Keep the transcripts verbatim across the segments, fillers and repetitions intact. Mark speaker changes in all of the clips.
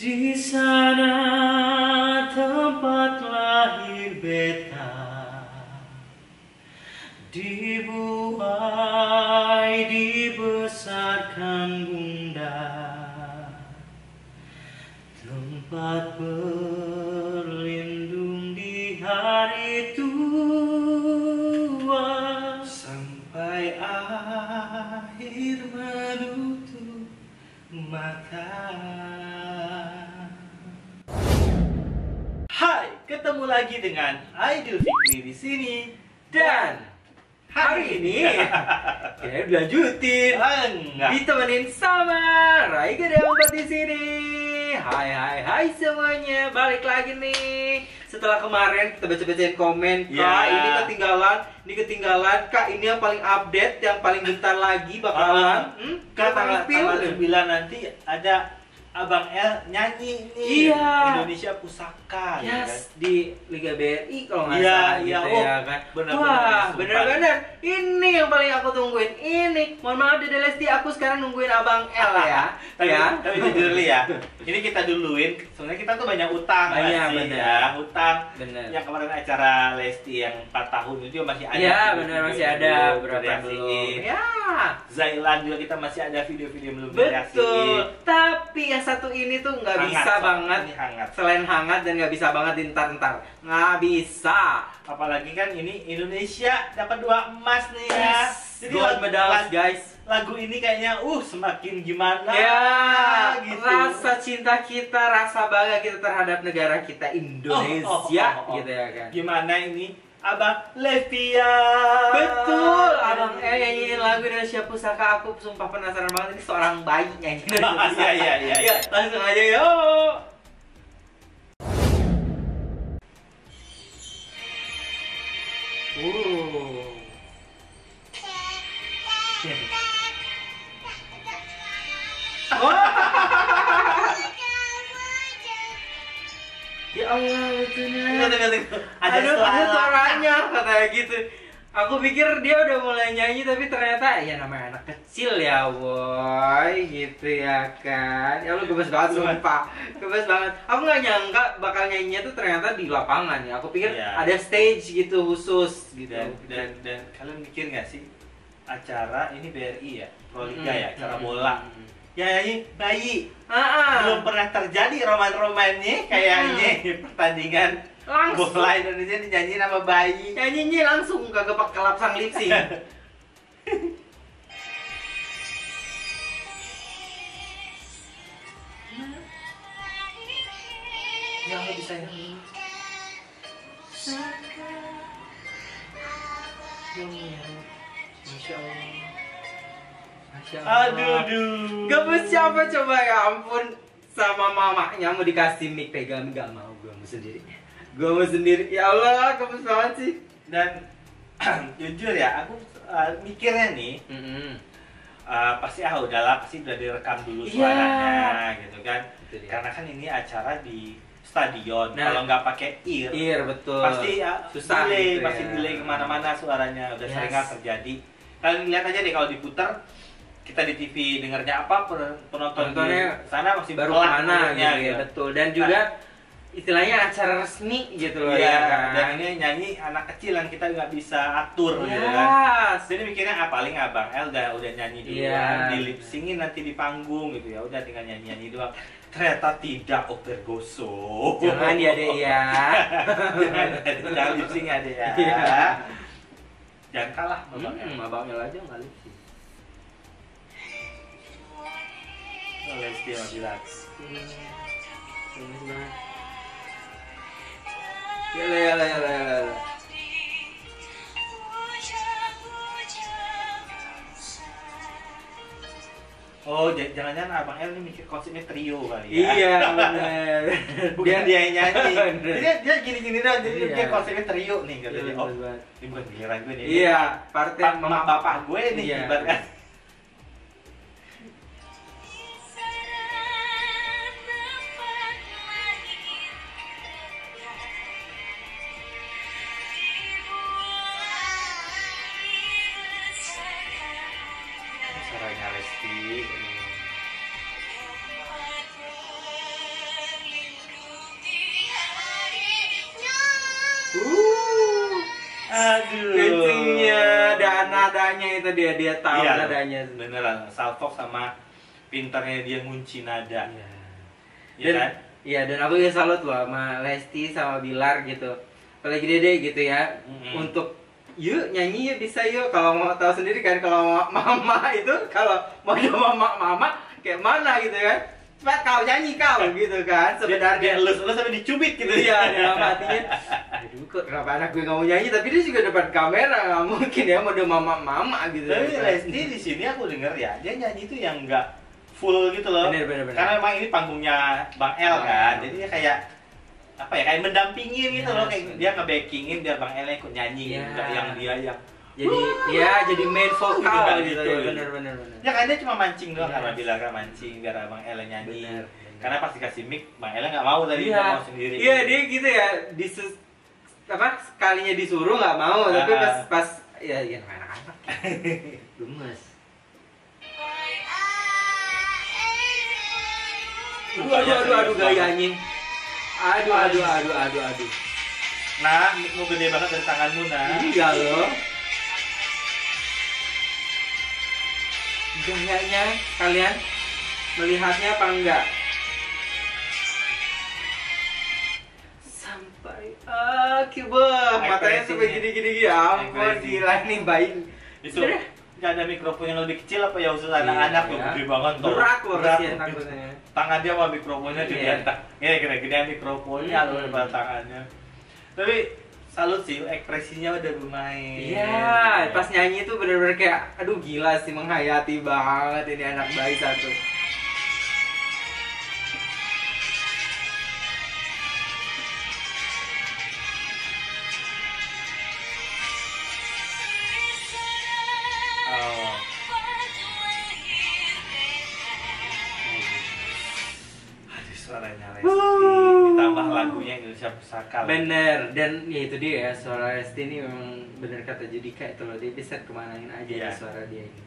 Speaker 1: Di sana tempat lahir beta, dibuai dibesarkan bunda, tempat berlindung di hari tua, sampai akhir menutup mata. Hai, ketemu lagi dengan Aidil Fikri di sini dan hari ini kita lanjutin ditemenin sama Raiga Deampat di sini. Hai hai hai semuanya, balik lagi nih. Setelah kemarin kita baca-bacain komen, Kak,
Speaker 2: Ya.
Speaker 1: ini ketinggalan, ini ketinggalan, Kak, ini yang paling update, yang paling bentar lagi bakalan.
Speaker 2: Uh,
Speaker 1: hmm?
Speaker 2: Kan tanggal,
Speaker 1: Spill.
Speaker 2: tanggal sembilan nanti ada Abang L nyanyi nih.
Speaker 1: Iya.
Speaker 2: Indonesia Pusaka. ya kan?
Speaker 1: Yes, di Liga B R I kalau nggak
Speaker 2: Iya,
Speaker 1: salah
Speaker 2: iya,
Speaker 1: gitu
Speaker 2: oh,
Speaker 1: ya kan.
Speaker 2: bener-bener
Speaker 1: Wah,
Speaker 2: sumpah.
Speaker 1: bener-bener. Ini yang paling aku tungguin. Ini, mohon maaf Dede Lesti, aku sekarang nungguin Abang L ya.
Speaker 2: Tapi,
Speaker 1: ya.
Speaker 2: tapi jujur li ya, ini kita duluin. Sebenarnya kita tuh banyak utang, nggak
Speaker 1: Banyak,
Speaker 2: sih,
Speaker 1: bener.
Speaker 2: ya, utang.
Speaker 1: Bener.
Speaker 2: Yang kemarin acara Lesti yang empat tahun itu masih ada.
Speaker 1: Iya,
Speaker 2: video-video
Speaker 1: bener, masih
Speaker 2: yang
Speaker 1: ada
Speaker 2: belum
Speaker 1: beberapa
Speaker 2: direaksiin.
Speaker 1: belum. Ya.
Speaker 2: Zailan juga kita masih ada video-video yang belum
Speaker 1: Betul.
Speaker 2: direaksiin.
Speaker 1: Tapi yang satu ini tuh nggak
Speaker 2: Hangat,
Speaker 1: bisa
Speaker 2: Sob.
Speaker 1: banget.
Speaker 2: Ini hangat.
Speaker 1: Selain hangat dan nggak bisa banget dintar-ntar. Nggak bisa.
Speaker 2: Apalagi kan ini Indonesia dapat dua emas nih ya.
Speaker 1: Yes. Gold
Speaker 2: lagu-
Speaker 1: medal,
Speaker 2: lagu-
Speaker 1: guys.
Speaker 2: Lagu ini kayaknya uh semakin gimana
Speaker 1: Ya,
Speaker 2: gitu.
Speaker 1: rasa cinta kita, rasa bangga kita terhadap negara kita Indonesia,
Speaker 2: Oh, oh, oh, oh.
Speaker 1: gitu ya kan.
Speaker 2: Gimana ini Abang Levia?
Speaker 1: Betul, Abang eh nyanyiin lagu Indonesia Pusaka, aku sumpah penasaran banget ini seorang bayi nyanyi Indonesia Pusaka.
Speaker 2: Iya, iya, iya, iya.
Speaker 1: Langsung aja yuk. Uh. Ya Allah, lucunya.
Speaker 2: Tunggu, tunggu, tunggu.
Speaker 1: Ada,
Speaker 2: Ada
Speaker 1: ada
Speaker 2: suara.
Speaker 1: suaranya katanya gitu. Aku pikir dia udah mulai nyanyi tapi ternyata ya namanya anak kecil ya boy gitu ya kan. Ya lu gemes banget sumpah. Gemes banget. Aku nggak nyangka bakal nyanyinya tuh ternyata di lapangan ya. Aku pikir
Speaker 2: Iya.
Speaker 1: ada stage gitu khusus gitu.
Speaker 2: Dan, dan, dan kalian mikir nggak sih acara ini B R I ya, Proliga
Speaker 1: Mm-mm.
Speaker 2: ya, acara
Speaker 1: Mm-mm.
Speaker 2: bola. Ya nyanyi bayi.
Speaker 1: Ah, ah.
Speaker 2: Belum pernah terjadi roman-romannya kayaknya pertandingan
Speaker 1: Langsung
Speaker 2: bola Indonesia dinyanyiin sama bayi.
Speaker 1: nyanyinya langsung kagak pakai lapsang lip sync. Ya Allah bisa ya. Masya Allah. Masya Allah.
Speaker 2: Aduh, duh.
Speaker 1: Gak mau siapa coba ya ampun. Sama mamanya mau dikasih mic pegang, gak mau, gue mau sendiri. Gue mau sendiri. Ya Allah, gemes banget sih.
Speaker 2: Dan jujur ya, aku uh, mikirnya nih,
Speaker 1: Mm-mm.
Speaker 2: uh, pasti ah udahlah, pasti udah direkam dulu
Speaker 1: Iya.
Speaker 2: suaranya gitu kan.
Speaker 1: Itu dia.
Speaker 2: Karena kan ini acara di stadion,
Speaker 1: Nah.
Speaker 2: kalau nggak pakai ear,
Speaker 1: Iya betul.
Speaker 2: pasti uh,
Speaker 1: susah
Speaker 2: delay,
Speaker 1: gitu
Speaker 2: pasti
Speaker 1: ya.
Speaker 2: delay kemana-mana suaranya. Udah
Speaker 1: Yes.
Speaker 2: sering kan terjadi. Kalian lihat aja deh kalau diputar, kita di T V dengarnya apa, pen- penonton
Speaker 1: Penontonnya
Speaker 2: di sana masih
Speaker 1: baru
Speaker 2: pelan
Speaker 1: kemana
Speaker 2: dengernya,
Speaker 1: gitu ya betul. Dan juga istilahnya acara resmi gitu loh
Speaker 2: Iya,
Speaker 1: ya kan.
Speaker 2: dan ini nyanyi anak kecil yang kita nggak bisa atur gitu kan.
Speaker 1: Yes.
Speaker 2: Jadi mikirnya ah, paling Abang El udah udah nyanyi duluan,
Speaker 1: Iya.
Speaker 2: di lip syncin nanti di panggung gitu ya, udah tinggal nyanyi nyanyi doang. Ternyata tidak, Opergoso.
Speaker 1: Jangan ya deh ya.
Speaker 2: jangan, jangan lip sync ya deh ya.
Speaker 1: Iya.
Speaker 2: Jangan kalah, Abang El.
Speaker 1: Hmm, abangnya aja nggak lucu.
Speaker 2: Oh, Lesti sama Bilar.
Speaker 1: Gemes banget. Yala yala yala yala.
Speaker 2: Oh, j- jangan-jangan Abang El ini mikir konsepnya trio kali ya.
Speaker 1: Iya benar.
Speaker 2: Bukan dia yang nyanyi.
Speaker 1: Bener.
Speaker 2: Jadi dia, dia gini-gini doang, jadi
Speaker 1: Iya.
Speaker 2: dia konsepnya trio nih
Speaker 1: Iya,
Speaker 2: katanya.
Speaker 1: bener
Speaker 2: Oh,
Speaker 1: banget.
Speaker 2: ini bukan giliran gue nih.
Speaker 1: Iya, partai
Speaker 2: Pak mama bapak gue nih
Speaker 1: Iya.
Speaker 2: ibaratnya. Suaranya Lesti. Aduh.
Speaker 1: kencingnya dan nadanya itu dia dia tahu
Speaker 2: Iya,
Speaker 1: nadanya.
Speaker 2: beneran. Salfok sama pintarnya dia ngunci nada.
Speaker 1: Iya.
Speaker 2: Iya
Speaker 1: Dan
Speaker 2: kan?
Speaker 1: iya, dan aku ya salut loh sama Lesti sama Bilar gitu. Apalagi Dede gitu ya.
Speaker 2: Mm-mm.
Speaker 1: Untuk yuk nyanyi yuk, bisa yuk. Kalau mau tahu sendiri kan, kalau mau mama itu kalau mau ada mama mama kayak mana gitu kan. Cepat kau nyanyi kau gitu kan.
Speaker 2: Dia,
Speaker 1: Sebenarnya
Speaker 2: dia elus elus sampai dicubit gitu.
Speaker 1: iya, dalam hatinya, aduh kok kenapa anak gue nggak mau nyanyi, tapi dia juga depan kamera, nggak mungkin ya mau ada mama-mama gitu.
Speaker 2: Tapi Lesti di sini aku denger ya, dia nyanyi itu yang enggak full gitu loh.
Speaker 1: Bener, bener, bener.
Speaker 2: Karena memang ini panggungnya Bang El
Speaker 1: Bang
Speaker 2: kan.
Speaker 1: El.
Speaker 2: Jadi dia kayak apa ya, kayak mendampingin gitu
Speaker 1: Yes,
Speaker 2: loh, kayak
Speaker 1: bener.
Speaker 2: dia nge-backingin biar Bang El ikut nyanyi gitu,
Speaker 1: Iya.
Speaker 2: enggak yang dia yang
Speaker 1: Jadi ya jadi main vokal
Speaker 2: Gitu,
Speaker 1: gitu,
Speaker 2: gitu.
Speaker 1: ya, bener bener bener.
Speaker 2: ya kan dia cuma mancing doang,
Speaker 1: Yes.
Speaker 2: karena bilang kan mancing biar Bang El nyanyi.
Speaker 1: Bener, bener.
Speaker 2: Karena pas dikasih mic, Bang El nggak mau tadi, dia
Speaker 1: Iya,
Speaker 2: mau sendiri.
Speaker 1: iya dia gitu ya, disus apa sekalinya disuruh nggak mau, tapi
Speaker 2: Ah.
Speaker 1: pas pas ya ya anak-anak gemes. Aduh aduh aduh aduh gayanya. Aduh aduh aduh aduh aduh.
Speaker 2: Nah, micmu gede banget dari tanganmu, nah.
Speaker 1: Iya loh. Gayanya kalian melihatnya apa enggak? Sampai akhir bah, matanya sampai gini-gini gini. Ampun,
Speaker 2: Ekspresi.
Speaker 1: gila nih bayi.
Speaker 2: Itu
Speaker 1: Sebenarnya
Speaker 2: nggak ada mikrofon yang lebih kecil apa ya, khusus anak-anak
Speaker 1: iya.
Speaker 2: tuh gede banget tuh.
Speaker 1: Berat loh
Speaker 2: Berat.
Speaker 1: kasihan takutnya.
Speaker 2: Tangan dia sama mikrofonnya
Speaker 1: Iya.
Speaker 2: gedean tak. Ya gede-gedean mikrofonnya
Speaker 1: Hmm.
Speaker 2: loh daripada tangannya. Tapi salut sih, ekspresinya udah bermain.
Speaker 1: Iya, pas nyanyi tuh bener-bener kayak aduh gila sih, menghayati banget ini anak bayi satu.
Speaker 2: Oh. Aduh, suaranya Lesti
Speaker 1: Wuh.
Speaker 2: ditambah lagunya Indonesia Pusaka.
Speaker 1: Bener, dan ya itu dia ya, suara Lesti ini memang bener kata Judika itu loh, dia bisa kemanain aja
Speaker 2: Iya.
Speaker 1: di suara dia ini.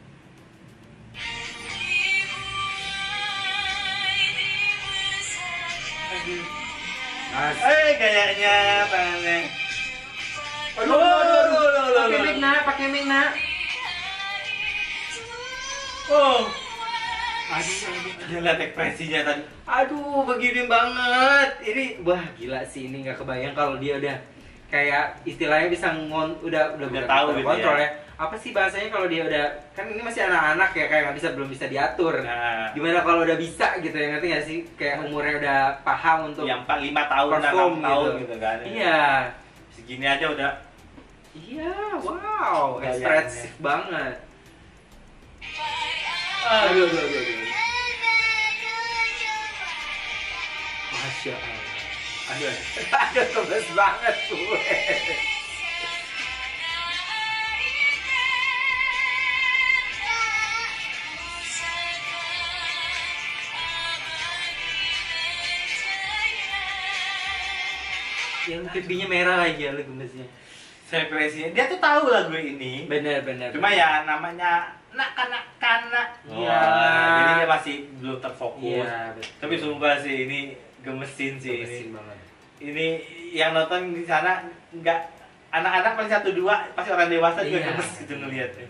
Speaker 1: Mas.
Speaker 2: Eh, gayanya tangannya.
Speaker 1: Aduh, aduh, aduh, aduh, pakai mic nak, pakai mic nak.
Speaker 2: Oh,
Speaker 1: Aduh, aduh,
Speaker 2: dia lihat ekspresinya tadi.
Speaker 1: aduh, begini banget. Ini wah gila sih, ini nggak kebayang kalau dia udah kayak istilahnya bisa ngon, udah udah
Speaker 2: Udah
Speaker 1: bukan
Speaker 2: tahu gitu
Speaker 1: terkontrol
Speaker 2: ya.
Speaker 1: ya. Apa sih bahasanya kalau dia udah, kan ini masih anak-anak ya, kayak nggak bisa, belum bisa diatur.
Speaker 2: Nah,
Speaker 1: Gimana kalau udah bisa gitu ya, ngerti nggak sih? Kayak umurnya udah paham untuk
Speaker 2: yang empat lima tahun,
Speaker 1: perform
Speaker 2: enam tahun
Speaker 1: gitu.
Speaker 2: gitu kan.
Speaker 1: Iya.
Speaker 2: Segini aja udah.
Speaker 1: Iya, wow,
Speaker 2: Gayanya.
Speaker 1: ekspresif banget.
Speaker 2: Aduh,
Speaker 1: Aduh, aduh, aduh, aduh. Masya Allah. Aduh, aduh, kemes banget gue. Yang pipinya merah lagi ya, lu gemesnya.
Speaker 2: Ekspresinya dia tuh tahu lagu ini.
Speaker 1: Bener, bener.
Speaker 2: Cuma ya namanya nak kanak kanak.
Speaker 1: Iya.
Speaker 2: Jadi dia masih belum terfokus.
Speaker 1: Iya, betul.
Speaker 2: Tapi sumpah sih ini gemesin sih
Speaker 1: Gemesin
Speaker 2: ini.
Speaker 1: banget.
Speaker 2: Ini yang nonton di sana nggak, anak-anak paling satu dua, pasti orang dewasa juga
Speaker 1: Iya.
Speaker 2: gemes gitu ngeliatnya.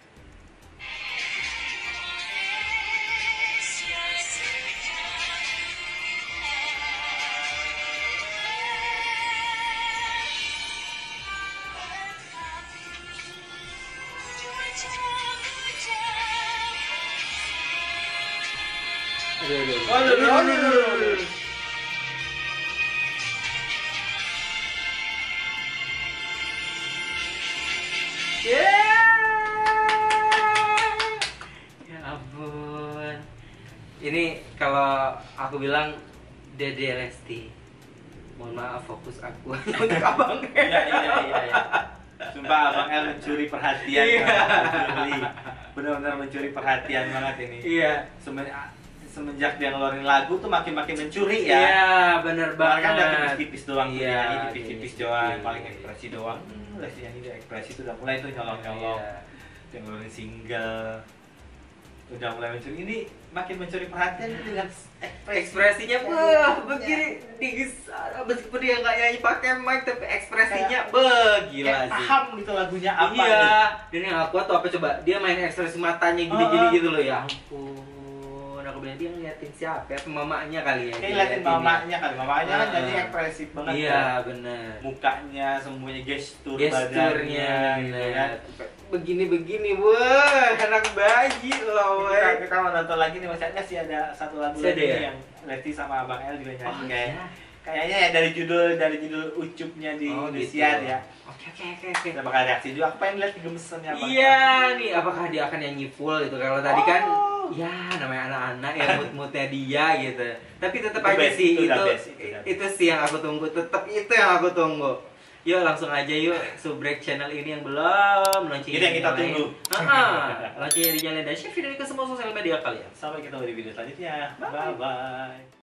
Speaker 1: Aduh, aduh,
Speaker 2: Aduh, aduh, aduh, aduh, aduh.
Speaker 1: Ya ampun. Ini kalau aku bilang Dede Lesti. Mohon maaf, fokus aku untuk abang.
Speaker 2: Iya iya iya iya. Sumpah Abang El mencuri perhatian.
Speaker 1: Iya.
Speaker 2: Banget. Benar-benar mencuri perhatian banget ini.
Speaker 1: Iya.
Speaker 2: Semen- semenjak dia ngeluarin lagu tuh makin-makin mencuri ya.
Speaker 1: Iya, bener
Speaker 2: Kemarin
Speaker 1: banget.
Speaker 2: kan udah tipis-tipis doang,
Speaker 1: Iya,
Speaker 2: iya, tipis-tipis
Speaker 1: tipis-tipis.
Speaker 2: doang, paling ekspresi doang. Hmm, Lesti nyanyi dia ekspresi tuh udah mulai tuh nyolong-nyolong.
Speaker 1: Iya.
Speaker 2: Dia ngeluarin single. udah mulai mencuri, ini makin mencuri perhatian dengan ekspresi.
Speaker 1: Ekspresinya wah begini tinggi meskipun dia nggak nyanyi pakai mic tapi ekspresinya begila
Speaker 2: Kayak
Speaker 1: sih.
Speaker 2: paham gitu lagunya apa.
Speaker 1: Iya, dan yang aku tuh apa coba? Dia main ekspresi matanya gini-gini
Speaker 2: Oh.
Speaker 1: gitu loh ya. Ampun, aku bilang dia ngeliatin siapa ya? Mamanya kali ya.
Speaker 2: Kayak ngeliatin
Speaker 1: Diliatin
Speaker 2: mamanya kan, mamanya kan
Speaker 1: Ah.
Speaker 2: jadi ekspresif
Speaker 1: ya.
Speaker 2: banget.
Speaker 1: Iya,
Speaker 2: kan.
Speaker 1: benar.
Speaker 2: Mukanya semuanya gestur
Speaker 1: Gesturnya
Speaker 2: badannya gitu kan.
Speaker 1: begini-begini, wah anak bayi loh.
Speaker 2: Kita,
Speaker 1: weh.
Speaker 2: kita mau nonton lagi nih, masanya sih ada satu lagu
Speaker 1: Masih ada
Speaker 2: lagi
Speaker 1: ya?
Speaker 2: yang Lesti sama Abang El juga nyanyi
Speaker 1: Oh,
Speaker 2: kayak
Speaker 1: iya.
Speaker 2: kayaknya ya dari judul dari judul ucupnya di
Speaker 1: Oh,
Speaker 2: Indosiar
Speaker 1: gitu.
Speaker 2: ya.
Speaker 1: Oke oke oke oke.
Speaker 2: Kita bakal reaksi juga. Aku pengen lihat gemesannya Abang El.
Speaker 1: Iya nih, apakah dia akan nyanyi full gitu? Kalau tadi kan,
Speaker 2: Oh.
Speaker 1: ya namanya anak-anak ya mood-moodnya dia gitu. Tapi tetap
Speaker 2: Itu
Speaker 1: aja
Speaker 2: best,
Speaker 1: sih
Speaker 2: itu
Speaker 1: itu
Speaker 2: udah best, itu udah
Speaker 1: itu sih yang aku tunggu. Tetap itu yang aku tunggu. Yuk langsung aja yuk subrek channel ini yang belum launching.
Speaker 2: Ini yang kita tunggu.
Speaker 1: Heeh. Launching di jalan dan share video ini ke semua sosial media kalian.
Speaker 2: Sampai ketemu di video selanjutnya.
Speaker 1: Bye.
Speaker 2: Bye bye.